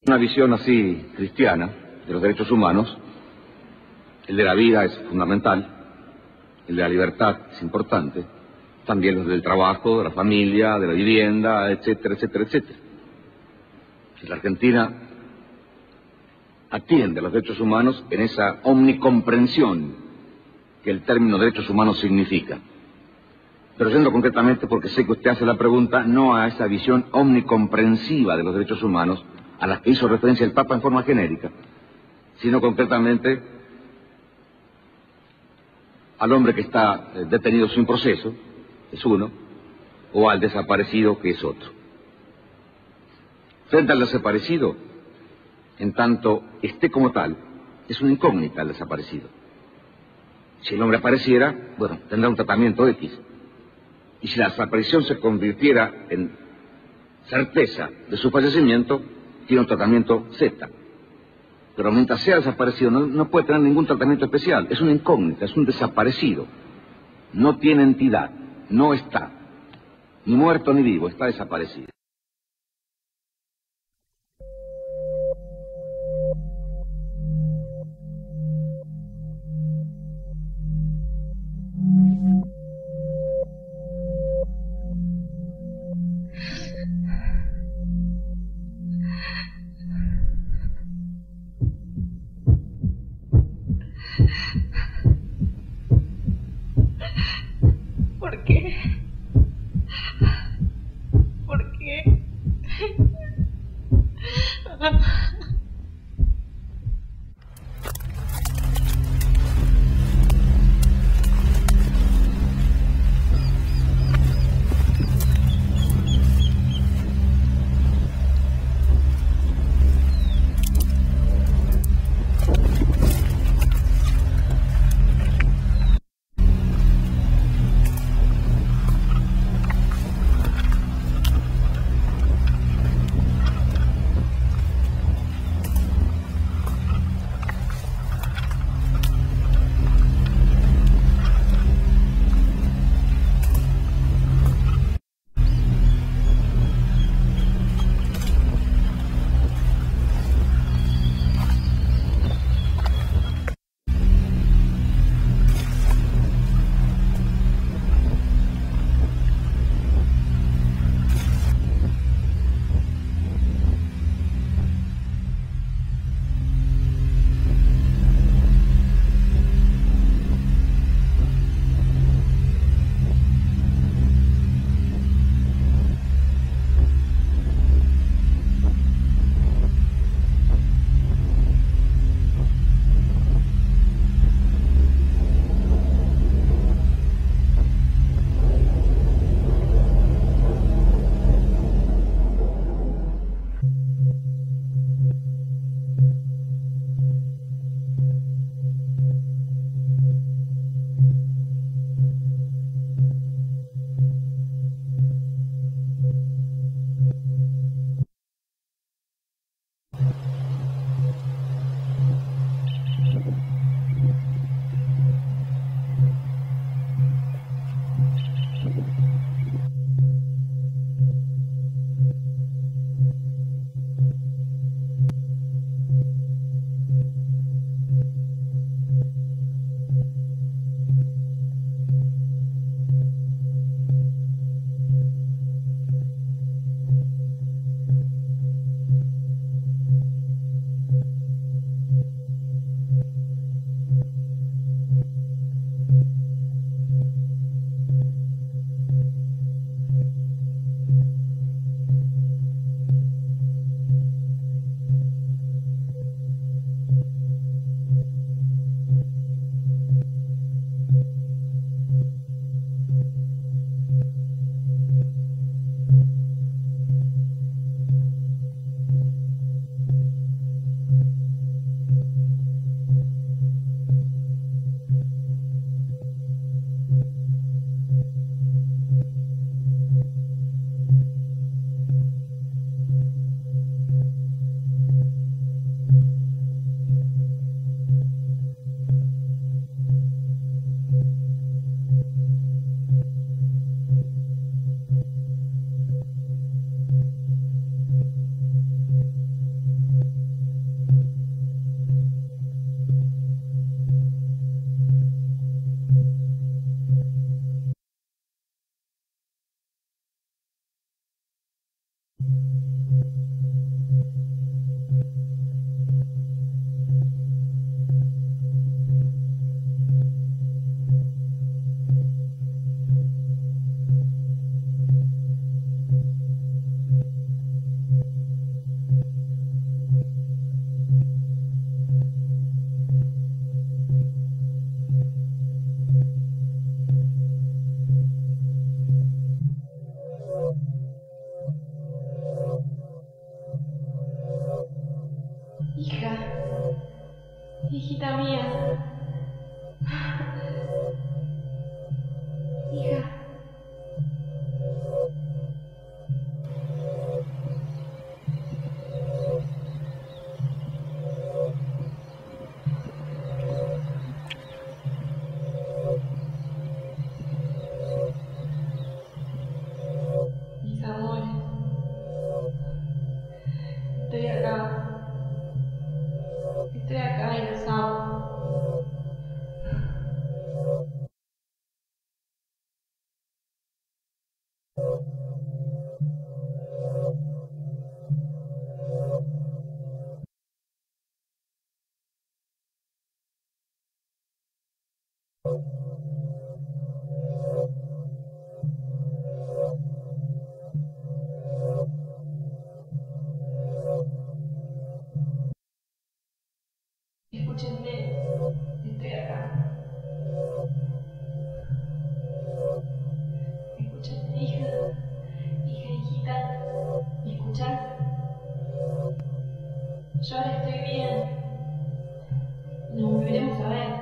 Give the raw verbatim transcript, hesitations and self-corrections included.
Una visión así cristiana de los derechos humanos, el de la vida es fundamental, el de la libertad es importante, también los del trabajo, de la familia, de la vivienda, etcétera, etcétera, etcétera. Si la Argentina atiende a los derechos humanos en esa omnicomprensión que el término derechos humanos significa. Pero yendo concretamente, porque sé que usted hace la pregunta, no a esa visión omnicomprensiva de los derechos humanos a las que hizo referencia el Papa en forma genérica, sino concretamente al hombre que está detenido sin proceso, es uno, o al desaparecido, que es otro. Frente al desaparecido, en tanto esté como tal, es una incógnita el desaparecido. Si el hombre apareciera, bueno, tendrá un tratamiento X. Y si la desaparición se convirtiera en certeza de su fallecimiento, tiene un tratamiento Z. Pero mientras sea desaparecido, no, no puede tener ningún tratamiento especial. Es una incógnita, es un desaparecido. No tiene entidad, no está. Ni muerto ni vivo, está desaparecido. ¿Por qué? ¿Por qué? Hija, hijita mía. Hija. Mis amores, estoy acá, estoy acá y los amo. Escúchenme, estoy acá. Escúchenme, hija, hija, hijita, ¿me escuchan? Yo ahora estoy bien. Nos volveremos a ver.